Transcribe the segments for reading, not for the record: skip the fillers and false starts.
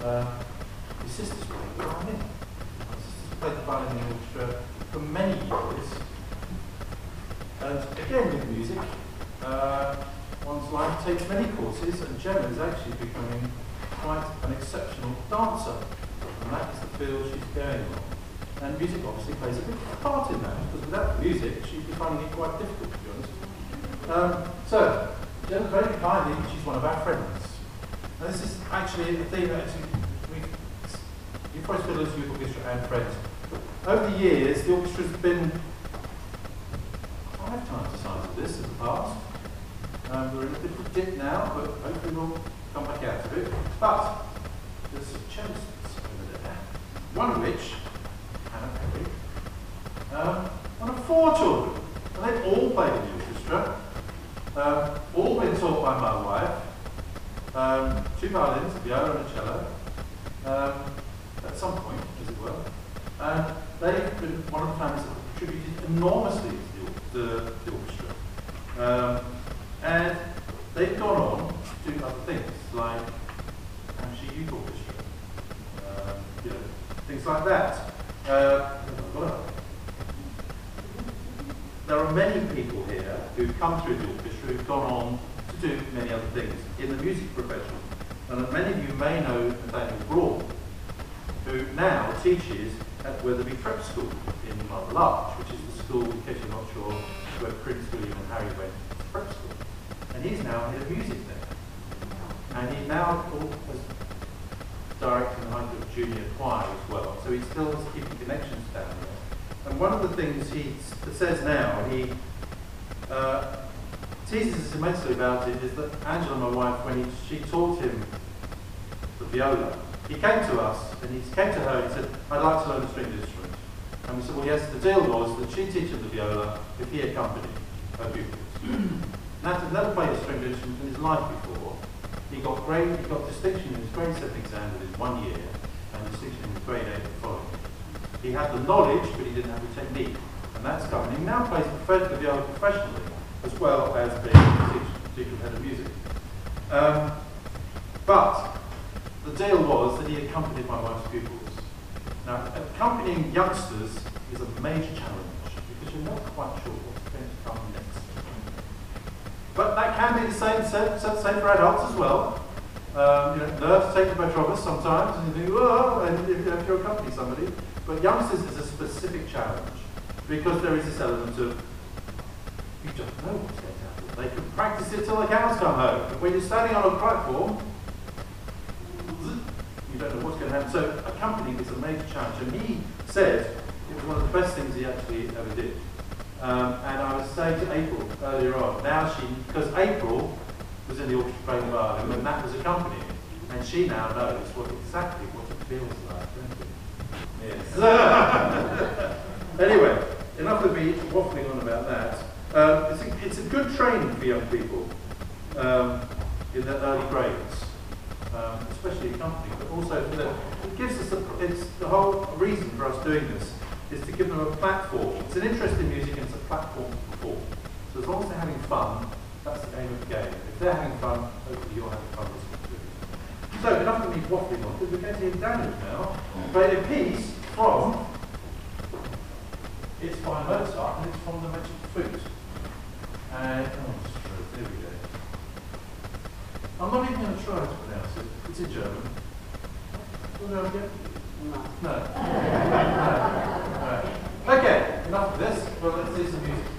His sisters played the violin. My sisters played the violin in the orchestra for many years. And again with music, one's life takes many courses, and Gemma is actually becoming quite an exceptional dancer. And that is the field she's going on. And music obviously plays a big part in that, because without music, she'd be finding it quite difficult, to be honest. So, Gemma very kindly, she's one of our friends. And this is actually a theme that you've probably Fiddlers Youth Orchestra and Friends. Over the years, the orchestra's been 5 times the size of this in the past. We're in a different dip now, but hopefully we'll come back out of it. But there's some cellists over there, one of which, Hannah Perry, one of 4 children. And they've all played in the orchestra, all been taught by my wife, 2 violins, a viola and a cello, at some point, as it were. And they've been one of the families that have contributed enormously to the orchestra. And they've gone on to do other things, like Hampshire Youth Orchestra, things like that. There are many people here who've come through the orchestra who've gone on to do many other things in the music profession. And many of you may know Nathaniel Braun, who now teaches at Wetherby Prep School in Rather Large, which is the school, in case you're not sure, where Prince William and Harry went to prep school. And he's now head of music there. And he now is directing the Highcliffe Junior Choir as well, so he still is keeping connections down there. And one of the things he says now, he teases us immensely about it, is that Angela, my wife, when she taught him the viola, he came to us, and he came to her and he said, I'd like to learn a stringed instrument. And we said, well, yes, the deal was that she'd teach him the viola if he accompanied her pupils. Nat had never played a stringed instrument in his life before. He got distinction in his grade 7 exam within 1 year, and distinction in his grade 8 the following. He had the knowledge, but he didn't have the technique. And that's coming. He now plays the viola professionally, as well as being a teacher head of music. But the deal was that he accompanied my wife's pupils. Now, accompanying youngsters is a major challenge, because you're not quite sure what's going to come next. But that can be the same for adults as well. Nerves take you by troubles sometimes, and you think, oh, and if you're accompanying somebody. But youngsters is a specific challenge, because there is this element of, you don't know what's going to happen. They can practice it till the cows come home. But when you're standing on a platform, you don't know what's going to happen. So accompanying is a major challenge. And he said it was one of the best things he actually ever did. And I was saying to April earlier on, because April was in the orchestra playing the violin when Matt was accompanying, and she now knows exactly what it feels like, doesn't it? Yes. Anyway, enough of me waffling on about that. It's a good training for young people in their early grades, especially accompanying, but also for them. It gives us it's the whole reason for us doing this is to give them a platform. It's an interest in music and it's a platform to perform. So as long as they're having fun, that's the aim of the game. If they're having fun, hopefully you're having fun listening to it. So enough of me waffling on, because we're going to hear Daniel now play a piece from, it's by Mozart and it's from the Magic Flute. And, there we go. I'm not even going to try to pronounce it. It's in German. Will you again? No. No. Okay, enough of this. Well, let's see some music.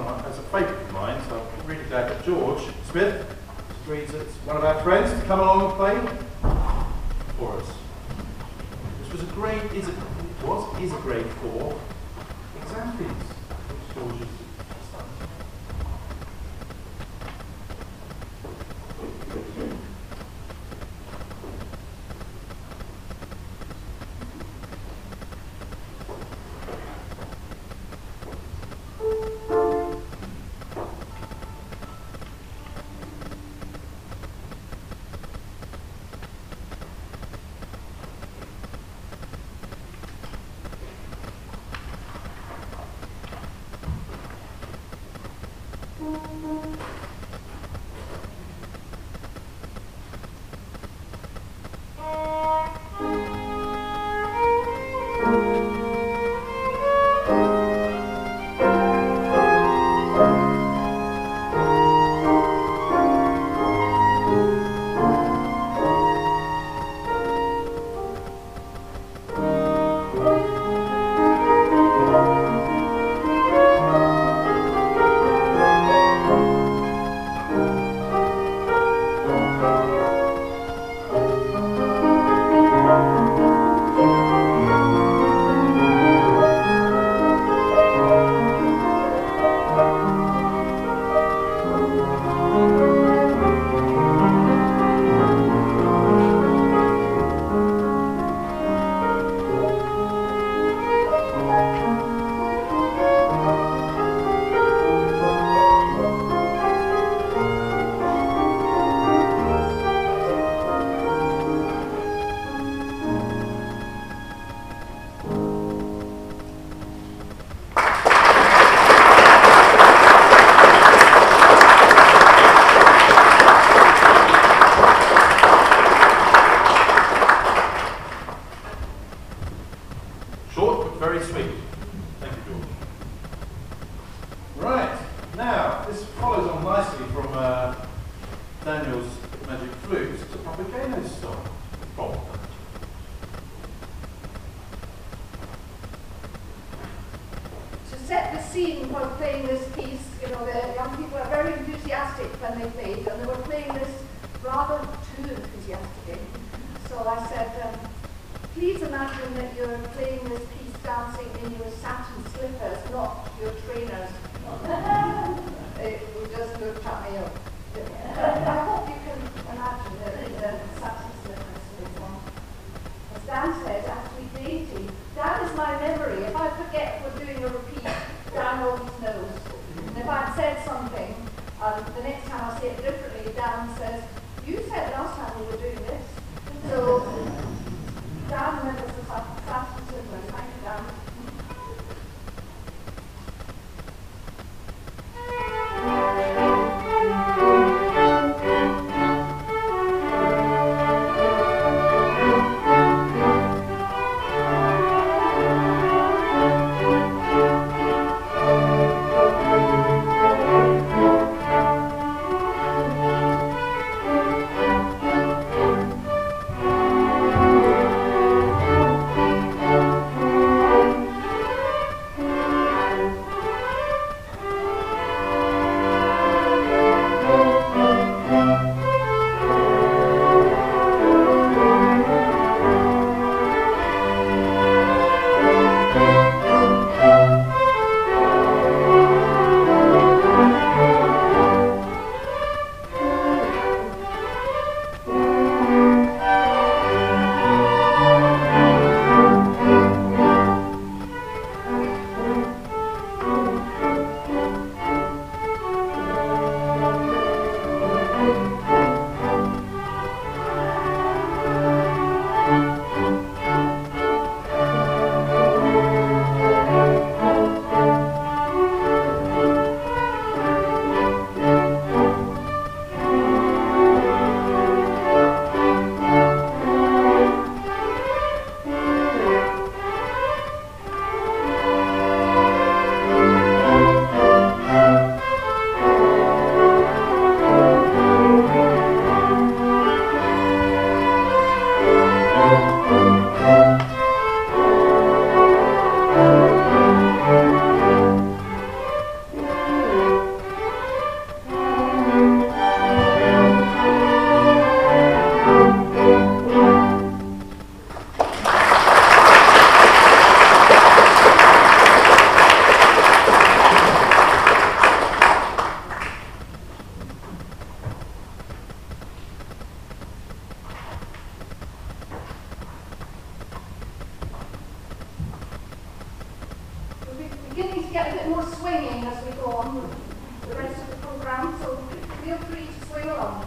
as a favourite of mine, so I'm really glad that George Smith agreed as one of our friends to come along and play for us. Which was a grade, is a grade 4 exam piece, which George has done. Very sweet. Thank you, George. Right, now this follows on nicely from Daniel's Magic Flute to Papageno's song. To set the scene while playing this piece, you know, the young people are very enthusiastic when they played, and they were playing this rather too enthusiastically. So I said, please imagine that you're playing this piece dancing in your satin slippers, not your trainers. It would just look at me up. I hope you can imagine that the satin slippers is on. As Dan said, actually dainty. Dan is my memory. If I forget we're doing a repeat, Dan always knows. And if I've said something, the next time I say it differently, Dan says, you said last time we were doing this. So Dan remembers the satin slippers. Thank you, Dan. diagram, so feel free to swing along.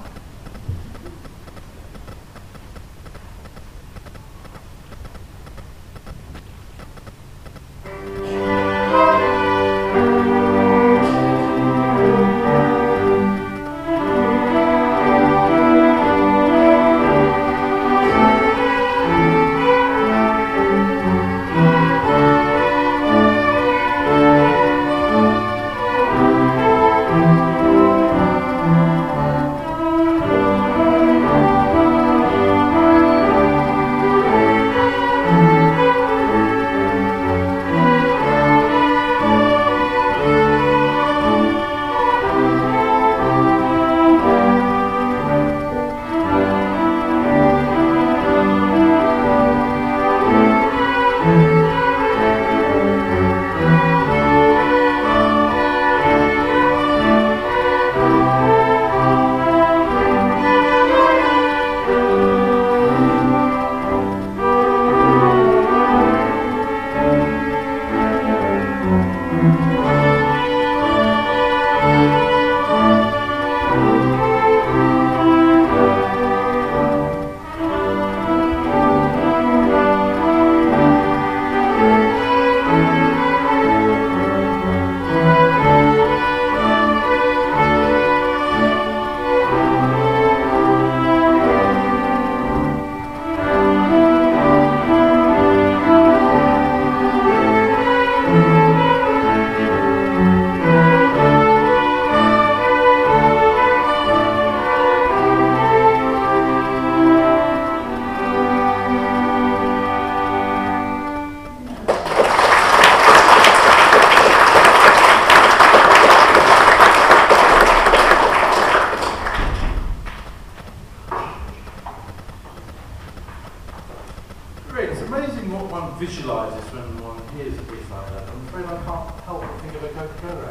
Visualises when one hears a piece like that. I'm afraid I can't help but think of a Coca-Cola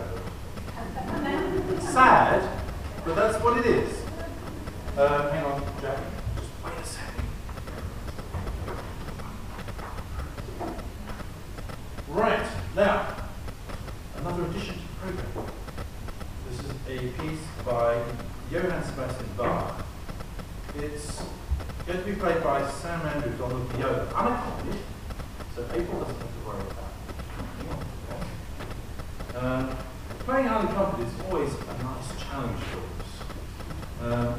advert. It's sad, but that's what it is. Hang on, Jack. Just wait a second. Right, now, another addition to the programme. This is a piece by Johann Sebastian Bach. It's going to be played by Sam Andrews on the viola, unaccompanied. So April doesn't have to worry about that. Playing unaccompanied is always a nice challenge for us.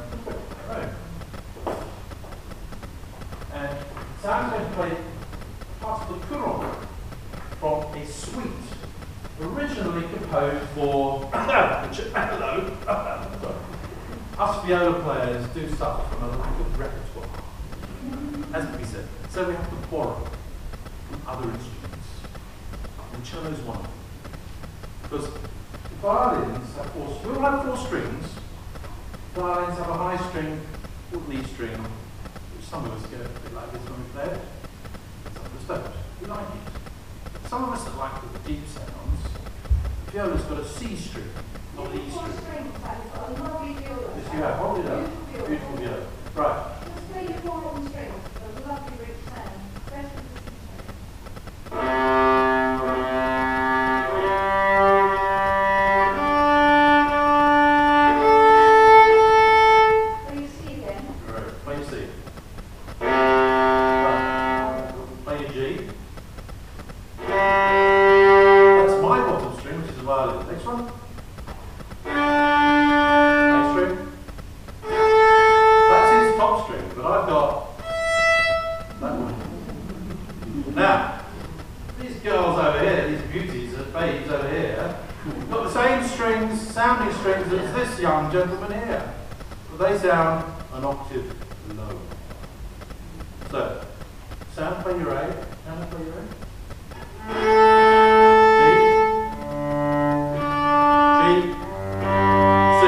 And Sam's going to play part of the Couronne from a suite originally composed for hello. Us viola players do suffer from a lack of repertoire, as we said. So we have to borrow other instruments. And cello is one of them. Because the violins have we all have four strings. Violins have a high string called an E string, which some of us get a bit like this when we play it. Some of us don't. We like it. Some of us that like the deep sounds, the viola's got a C string, not an E string. Yes, you have. Hold it up. Beautiful viola. Right. Just play your four on strings. There's a lovely rich sound. Gentlemen here, but they sound an octave low. So, Sam, play your A. Anna, play your A. G, C.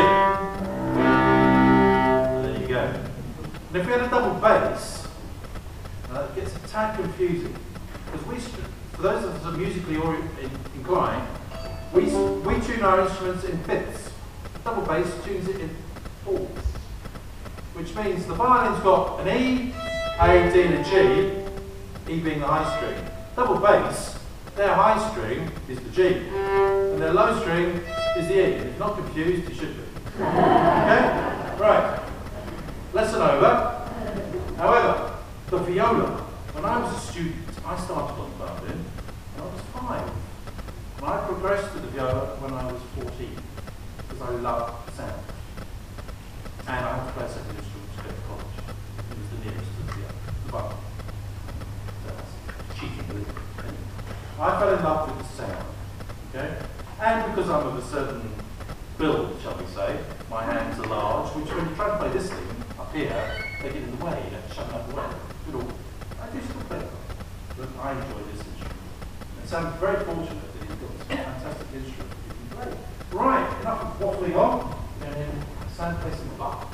And there you go. And if we had a double bass, it gets a tad confusing because for those of us who are musically inclined, we tune our instruments in fifths. Double bass tunes it in fourths, which means the violin's got an E, A, D, and a G, E being the high string. Double bass, their high string is the G, and their low string is the E. If you're not confused, you should be. Okay? Right. Lesson over. However, the viola, when I was a student, I started on the violin when I was 5. And I progressed to the viola when I was 14, because I loved sound. And I had to play a second instrument to go to college. It was the nearest to the violin. So that's cheating, really. I fell in love with the sound. Okay? And because I'm of a certain build, shall we say, my hands are large, which when you try to play this thing up here, they get in the way, you have to shut them out of the way. But I do still play them. But I enjoy this instrument. And so I'm very fortunate that you've got this fantastic instrument that you can play. Right, enough of waffling on. And then Sam plays some Bach.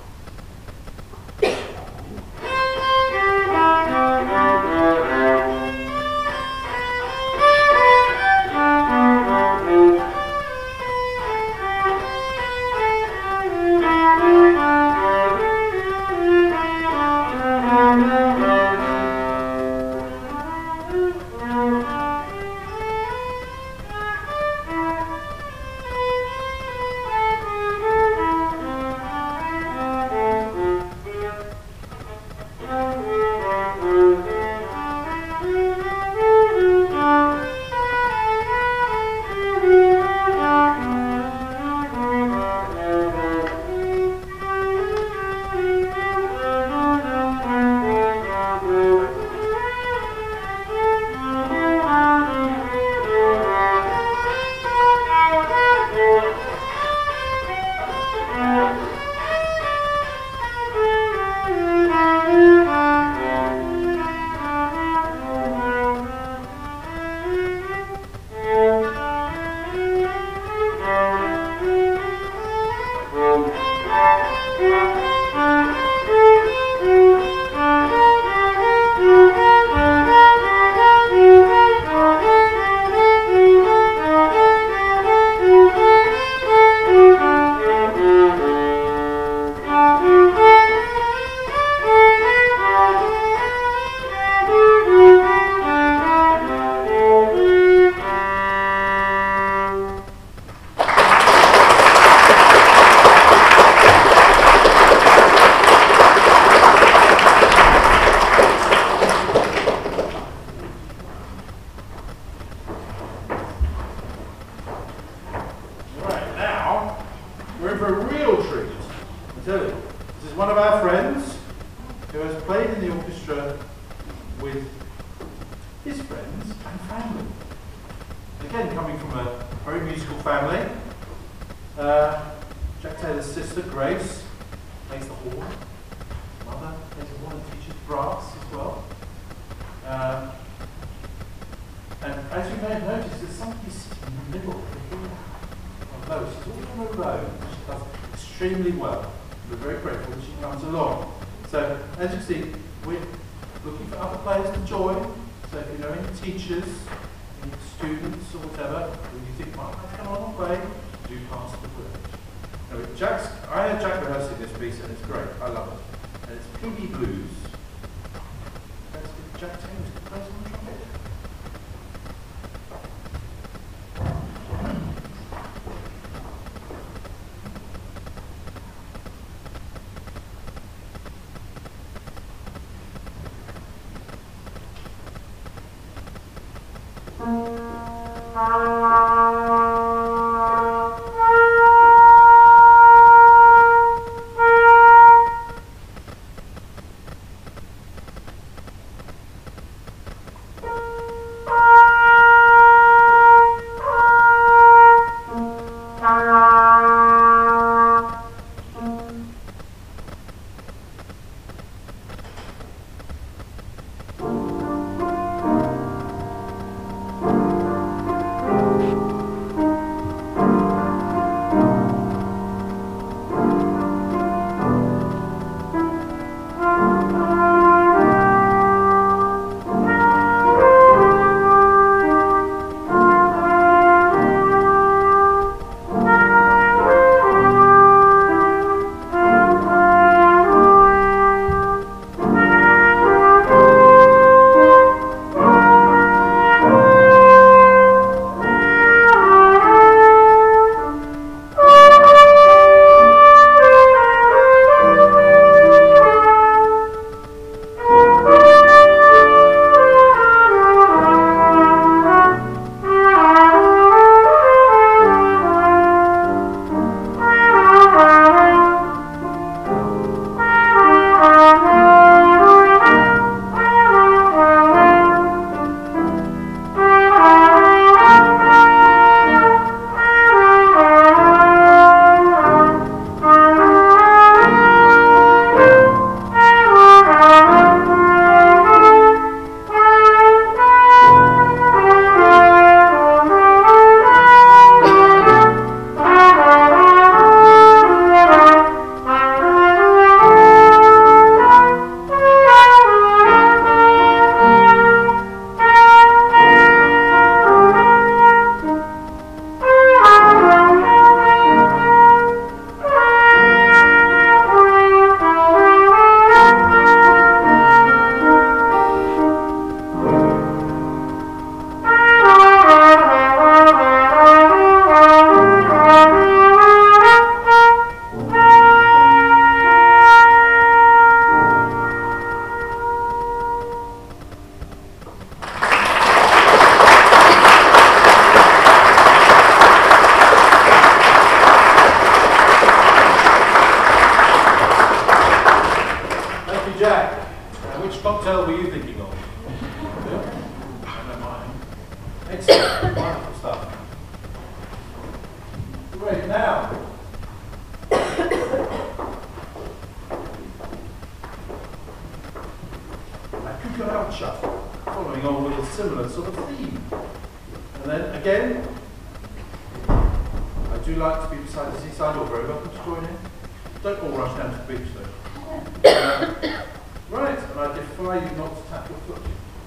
similar sort of theme. And then again, I do like to be beside the seaside. You're very welcome to join in. Don't all rush down to the beach though. Right, and I defy you not to tap your foot.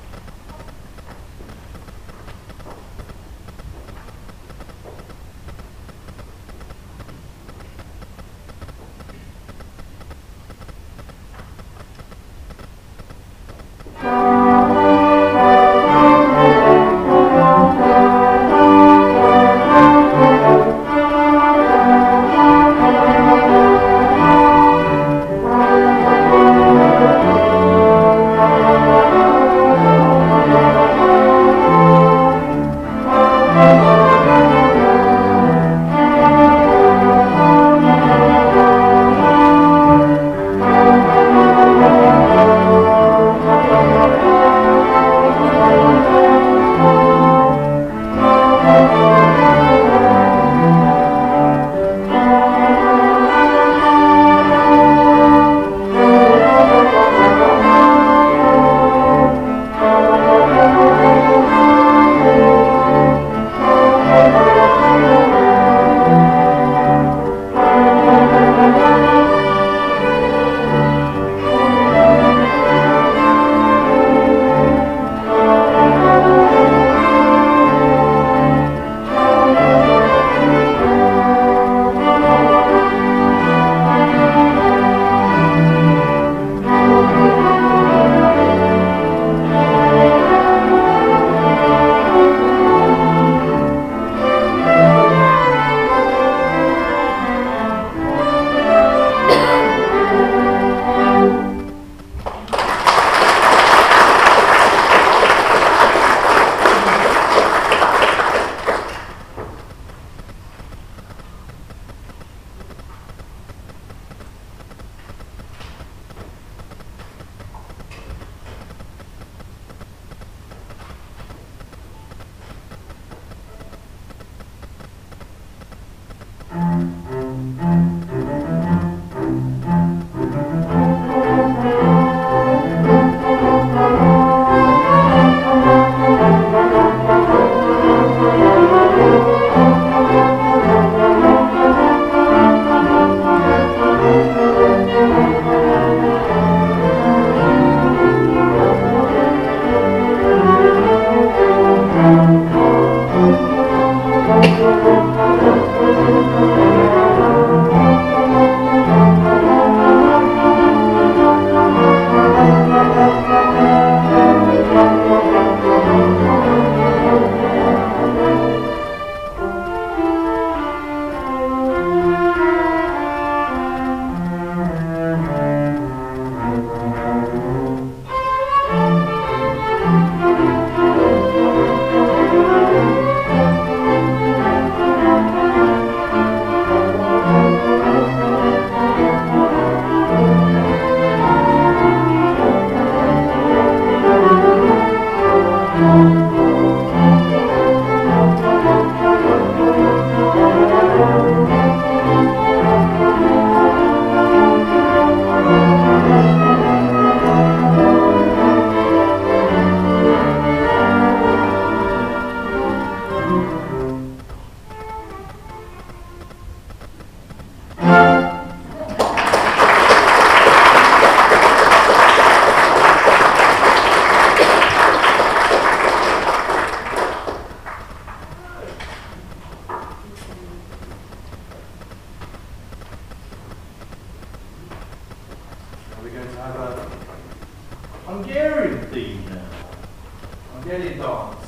Hungarian theme now. Hungarian dance.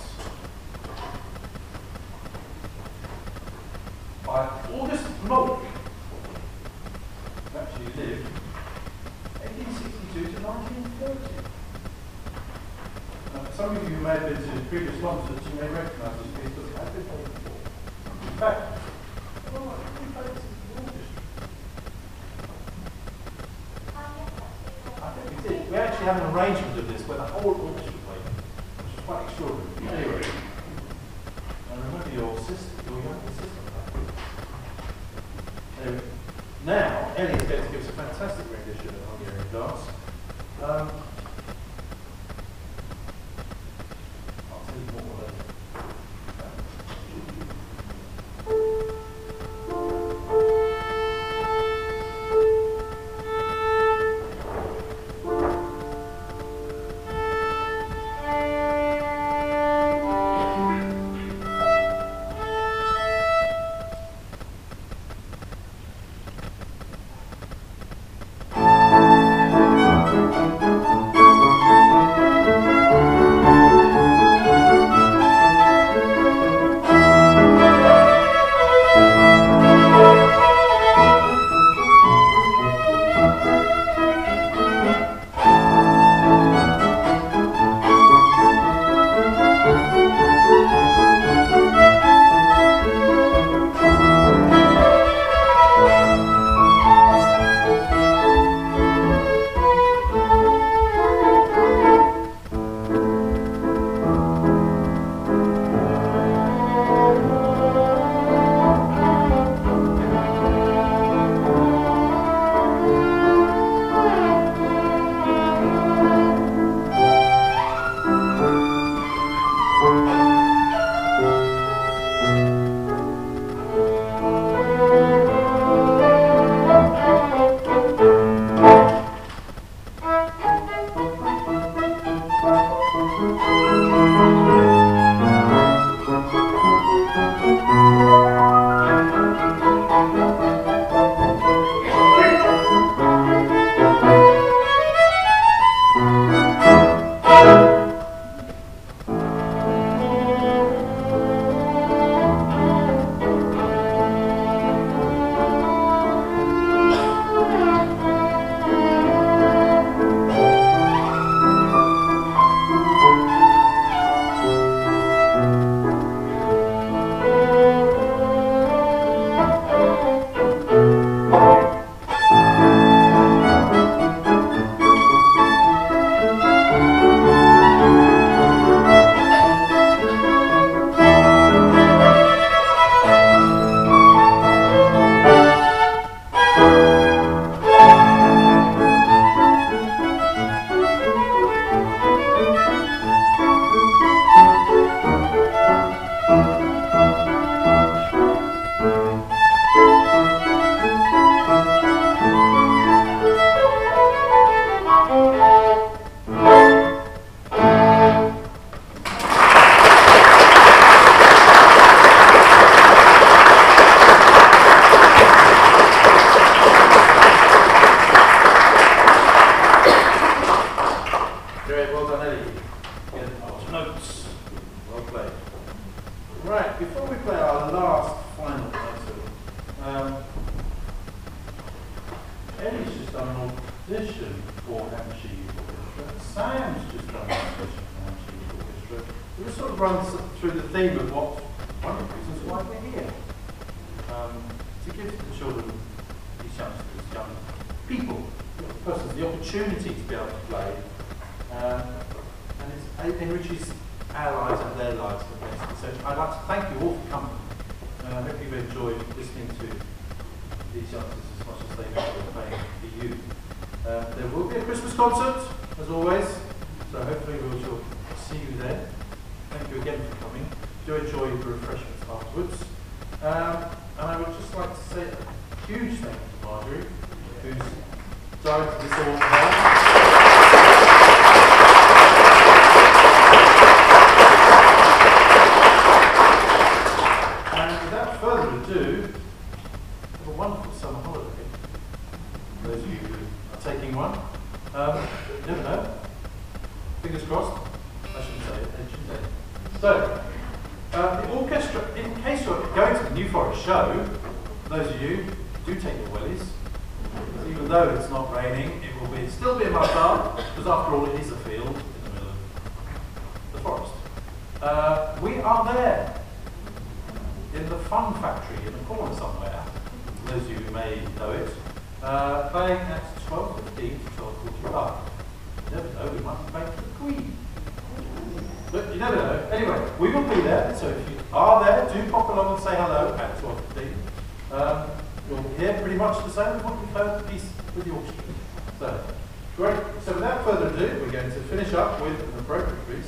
By August Molk, who actually lived 1862 to 1930. Some of you may have been to previous concerts, you may recognise this piece because it has been played before. In fact, we played this in the orchestra. I think we did. We actually have an arrangement of this where the whole orchestra played, which is quite extraordinary. Anyway, I remember your sister, your younger sister. Anyway, now, Ellie is going to give us a fantastic rendition of Hungarian dance. Eddie's just done an audition for Hampshire Youth Orchestra. Sam's just done an audition for Hampshire Youth Orchestra. It just sort of runs through the theme of what one of the reasons why we're here. To give the children, these youngsters, young people, persons, the opportunity to be able to play, and it enriches our lives and their lives. So I'd like to thank you all for coming. I hope you've enjoyed listening to these youngsters as much as they enjoy playing for you. There will be a Christmas concert, as always, so hopefully we will see you there. Thank you again for coming. Do enjoy the refreshments afterwards. And I would just like to say a huge thank you to Marjorie, who's directed this all now. And without further ado, have a wonderful summer holiday. For those of you who are taking one. You never know. Fingers crossed. I shouldn't say it, I shouldn't say it. So, the orchestra, in case you're going to the New Forest show, for those of you, do take your wellies. Because even though it's not raining, it will still be a mud bath, because after all it is a field in the middle of the forest. We are there, in the Fun Factory in the corner somewhere, for those of you who may know it, playing at 12:15 to 12:45. You never know, we might be playing for the Queen. But you never know. Anyway, we will be there, so if you are there, do pop along and say hello at 12:15. You'll hear pretty much the same as what you've heard the piece with the orchestra. So, great. So without further ado, we're going to finish up with an appropriate piece.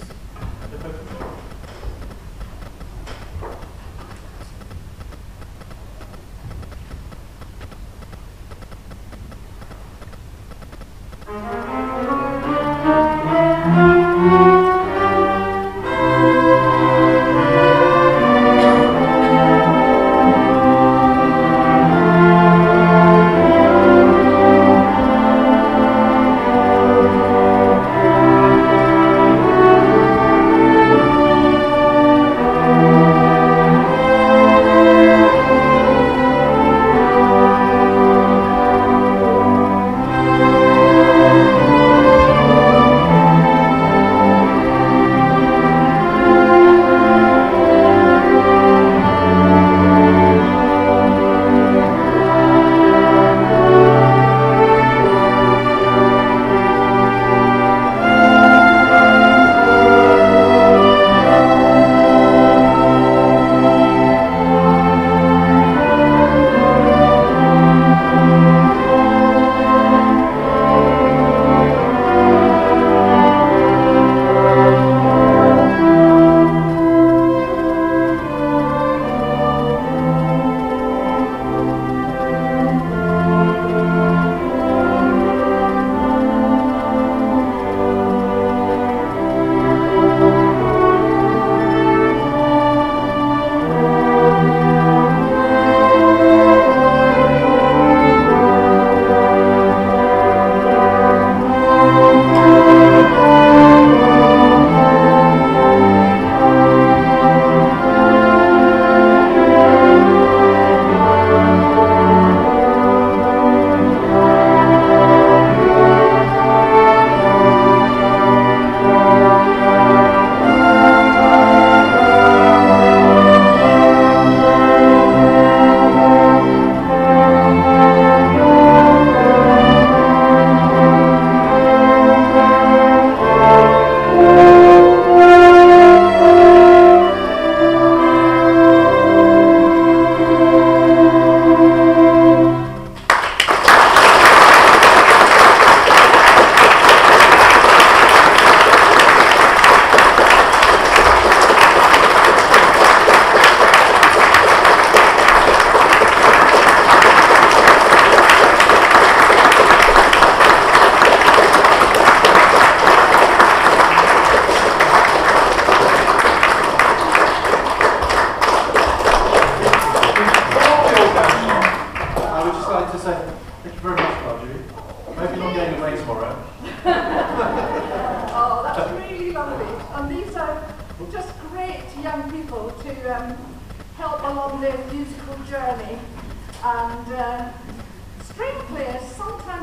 help along their musical journey. And string players sometimes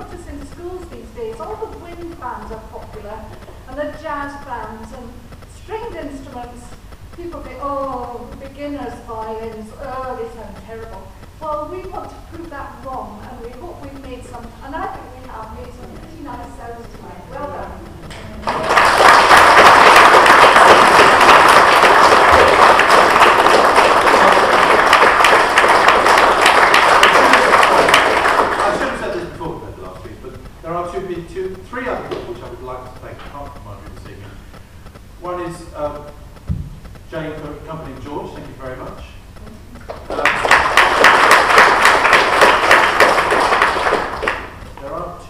notice in schools these days, all the wind bands are popular, and the jazz bands, and stringed instruments. People think, oh, beginners violins, oh, they sound terrible. Well, we want to prove that wrong, and we hope we've made some, and I think we have made some pretty nice sounds tonight. Well done. I should have said this before compared to last week, but there are three other people which I would like to thank. I can't remind me this evening. One is Jane for accompanying George. Thank you very much. There are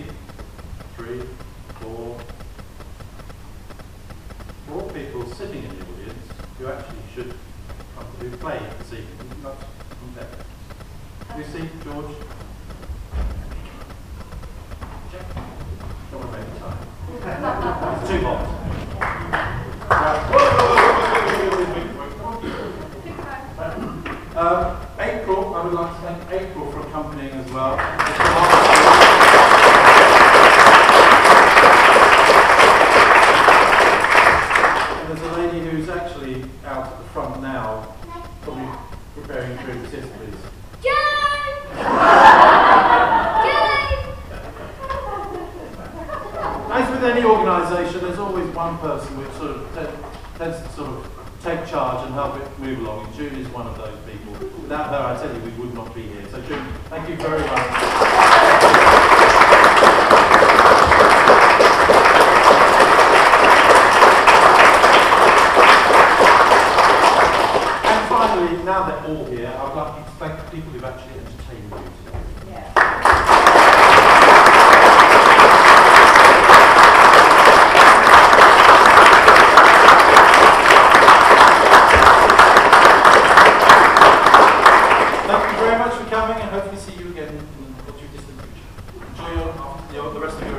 four people sitting in the audience who actually should come to play this evening. Not from there. Lucy, George. Don't want to make time. It's too hot. April, I would like to thank April for accompanying as well. And there's a lady who's actually out at the front now, probably preparing to assist, please. As with any organisation, there's always one person which sort of tends to sort of take charge and help it move along, and June is one of those people. Without her, I tell you, we would not be here. So June, thank you very much. And finally, now they're all here, I'd like you to thank the people who've actually entertained you today. Thank you very much for coming, and hopefully see you again in the not too distant future. Enjoy the rest of your